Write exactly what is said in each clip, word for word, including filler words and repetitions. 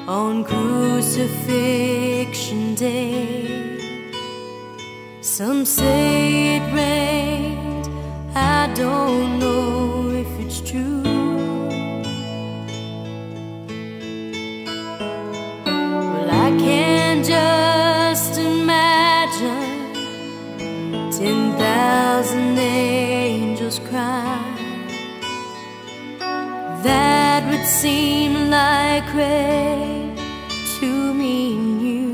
on Crucifixion Day. Some say it rained, I don't know if it's true. Well, I can just imagine ten thousand angels cry. That would seem like rain to me and you.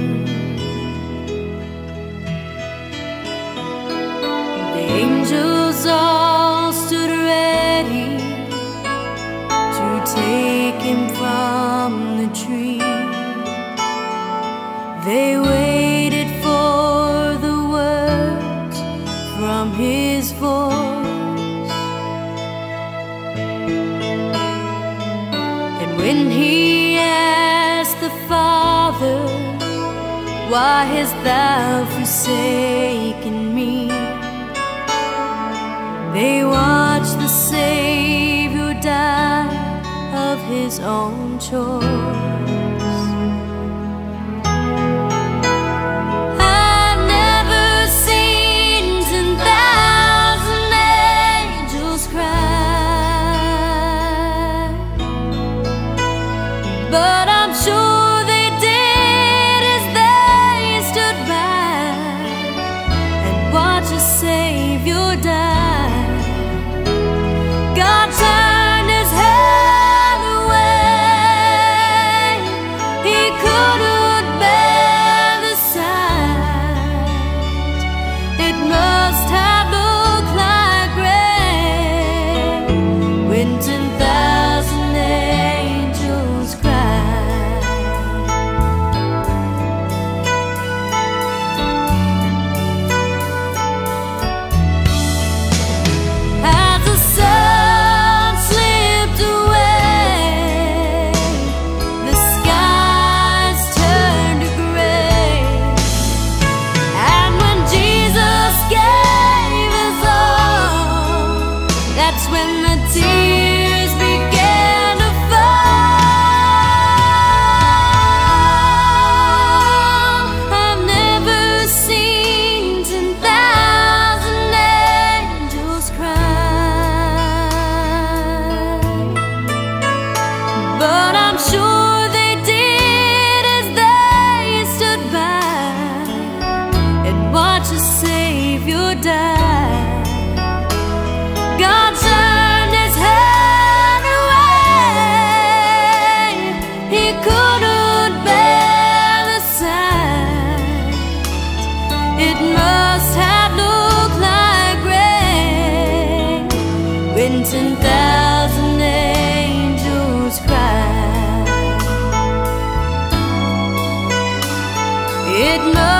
The angels all stood ready to take him from the tree. They waited for the words from his voice. When he asked the Father, why hast thou forsaken me? They watched the Savior die of his own choice. I've never seen ten thousand angels cry, but I'm sure they did as they stood by and watched the Savior die. God turned his head away, he couldn't bear the sight. It must have looked like rain when ten thousand angels cried. As the sun slipped away, the skies turned to gray, and when Jesus gave us all, that's when the tears began to fall. I've never seen ten thousand angels cry, but I'm sure they did as they stood by and watched the Savior die. God turned his head away, he couldn't bear the sight. It must have looked like rain when ten thousand angels cried. It must